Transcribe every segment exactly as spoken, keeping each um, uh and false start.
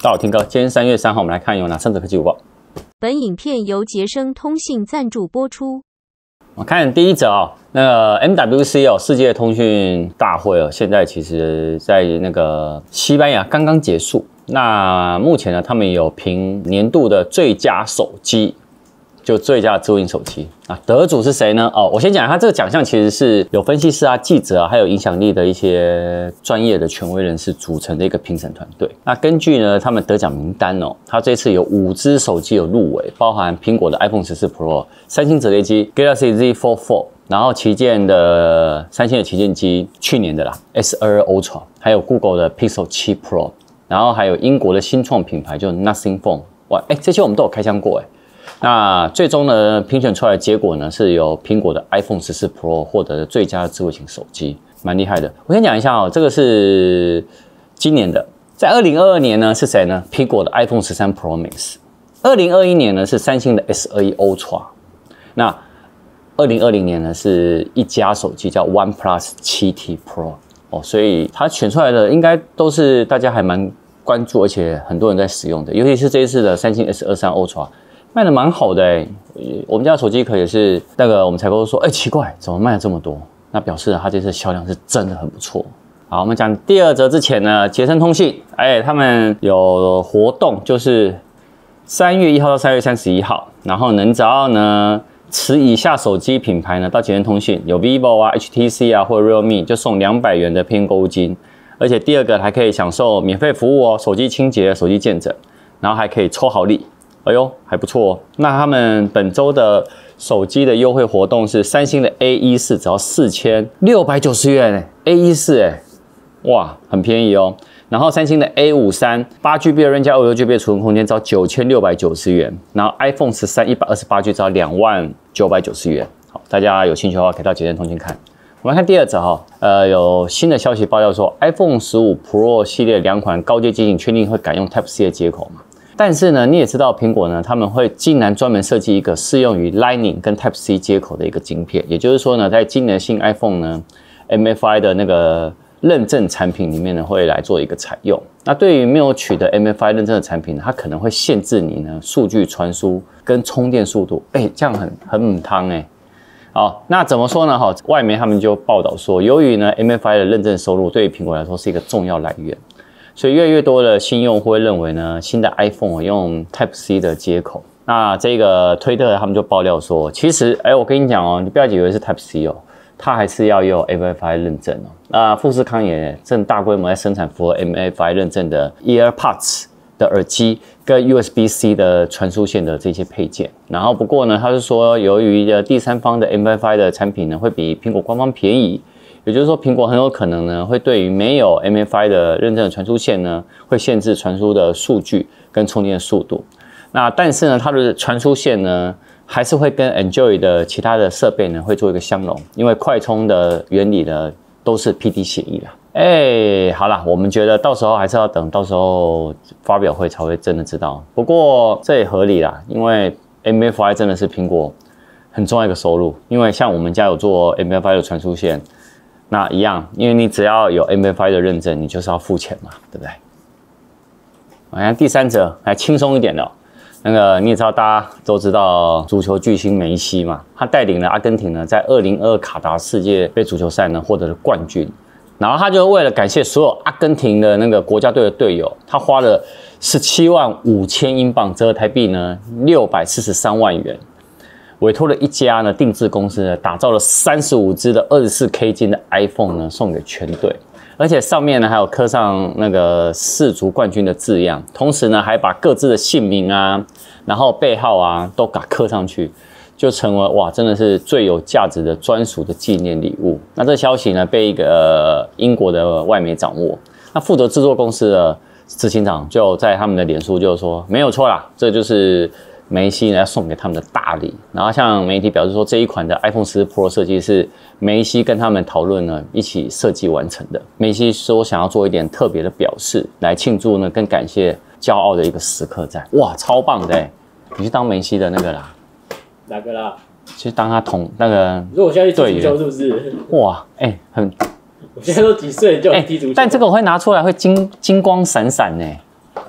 大家好，听哥，今天三月三号，我们来看有哪三则科技午报。 本影片由杰生通信赞助播出。 我看第一则哦，那个 M W C 哦，世界通讯大会哦，现在其实在那个西班牙刚刚结束。那目前呢，他们有评年度的最佳手机。就最佳的智慧型手机啊，得主是谁呢？哦，我先讲，他这个奖项其实是有分析师啊、记者啊，还有影响力的一些专业的权威人士组成的一个评审团队。那根据呢他们得奖名单哦，他这次有五支手机有入围，包含苹果的 iPhone 十四 Pro、三星折叠机 Galaxy Z Fold 四，然后旗舰的三星的旗舰机，去年的啦 S 二十二 Ultra， 还有 Google 的 Pixel 七 Pro， 然后还有英国的新创品牌就 Nothing Phone。哇，哎，这些我们都有开箱过哎。那最终呢，评选出来的结果呢，是由苹果的 iPhone 十四 Pro 获得最佳的智慧型手机，蛮厉害的。我先讲一下哦，这个是今年的，在二零二二年呢是谁呢？苹果的 iPhone 十三 Pro Max， 二零二一年呢是三星的 S 二十一 Ultra， 那二零二零年呢是一家手机叫 OnePlus 七 T Pro 哦，所以它选出来的应该都是大家还蛮关注，而且很多人在使用的，尤其是这一次的三星 S 二十三 Ultra。卖的蛮好的哎、欸，我们家的手机壳也是那个我们采购说，哎、欸，奇怪，怎么卖了这么多？那表示它这次销量是真的很不错。好，我们讲第二则之前呢，捷森通信，哎、欸，他们有活动，就是三月一号到三月三十一号，然后能只要呢持以下手机品牌呢到捷森通信，有 vivo 啊、H T C 啊或者 realme， 就送两百元的偏购物金，而且第二个还可以享受免费服务哦，手机清洁、手机鉴证，然后还可以抽好礼。哎呦，还不错哦。那他们本周的手机的优惠活动是三星的 A 十四 只要四千六百九十元哎 ，A 十四 哎，哇，很便宜哦。然后三星的 A 五十三 八 G B 的 RAM 加 二十六 G B 的储存空间只要九千六百九十元，然后 iPhone 十三 一百二十八 G 只要两万九百九十元。好，大家有兴趣的话可以到捷森通信看。我们来看第二则哈，呃，有新的消息爆料说 iPhone 十五 Pro 系列两款高阶机型确定会改用 Type C 的接口嘛？但是呢，你也知道苹果呢，他们会竟然专门设计一个适用于 Lightning 跟 Type C 接口的一个晶片，也就是说呢，在今年新 iPhone 呢 M F I 的那个认证产品里面呢，会来做一个采用。那对于没有取得 M F I 认证的产品，它可能会限制你呢数据传输跟充电速度，哎、欸，这样很很母汤哎。好，那怎么说呢？哈，外媒他们就报道说，由于呢 M F I 的认证收入对于苹果来说是一个重要来源。所以越来越多的新用户会认为呢，新的 iPhone 用 Type C 的接口。那这个推特他们就爆料说，其实，哎、欸，我跟你讲哦，你不要以为是 Type C 哦，它还是要用 M F I 认证哦。那富士康也正大规模在生产符合 M F I 认证的 EarPods 的耳机跟 U S B C 的传输线的这些配件。然后不过呢，他是说，由于的第三方的 M F I 的产品呢，会比苹果官方便宜。也就是说，苹果很有可能呢，会对于没有 M F I 的认证的传输线呢，会限制传输的数据跟充电的速度。那但是呢，它的传输线呢，还是会跟 Enjoy 的其他的设备呢，会做一个相容，因为快充的原理呢，都是 P D 协议啦。哎，好啦，我们觉得到时候还是要等到时候发表会才会真的知道。不过这也合理啦，因为 M F I 真的是苹果很重要一个收入，因为像我们家有做 M F I 的传输线。那一样，因为你只要有 M F I 的认证，你就是要付钱嘛，对不对？好像第三者来轻松一点的、哦，那个你也知道，大家都知道足球巨星梅西嘛，他带领了阿根廷呢，在二零二二卡达世界杯足球赛呢获得了冠军。然后他就为了感谢所有阿根廷的那个国家队的队友，他花了十七万五千英镑，折合台币呢六百四十三万元。委托了一家呢定制公司呢，打造了三十五支的 二十四K 金的 iPhone 呢，送给全队，而且上面呢还有刻上那个世足冠军的字样，同时呢还把各自的姓名啊，然后背号啊都给刻上去，就成为哇真的是最有价值的专属的纪念礼物。那这消息呢被一个、呃、英国的外媒掌握，那负责制作公司的执行长就在他们的脸书就说没有错啦，这就是梅西呢要送给他们的大礼。然后向媒体表示说，这一款的 iPhone 十四 Pro 设计是梅西跟他们讨论呢一起设计完成的。梅西说想要做一点特别的表示，来庆祝呢跟感谢骄傲的一个时刻在。哇，超棒的哎！你去当梅西的那个啦， 哪个啦？ 去当他同那个。 你说我现在去踢足球是不是？ 哇，哎、欸，很。 我现在都几岁就踢足球、欸？ 但这个我会拿出来，会金金光闪闪呢。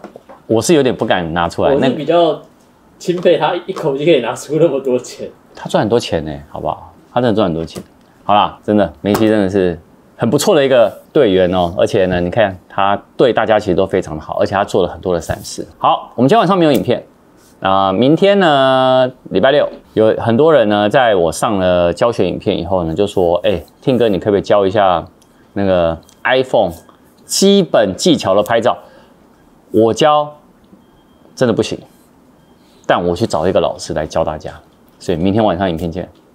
我是有点不敢拿出来。 我是比较钦佩他一口气可以拿出那么多钱。 他赚很多钱呢，好不好？他真的赚很多钱。好啦，真的梅西真的是很不错的一个队员哦，而且呢，你看他对大家其实都非常的好，而且他做了很多的善事。好，我们今天晚上没有影片。那、呃、明天呢，礼拜六有很多人呢，在我上了教学影片以后呢，就说：“哎、欸，听哥，你可不可以教一下那个 iPhone 基本技巧的拍照？”我教真的不行，但我去找一个老师来教大家。所以明天晚上影片见。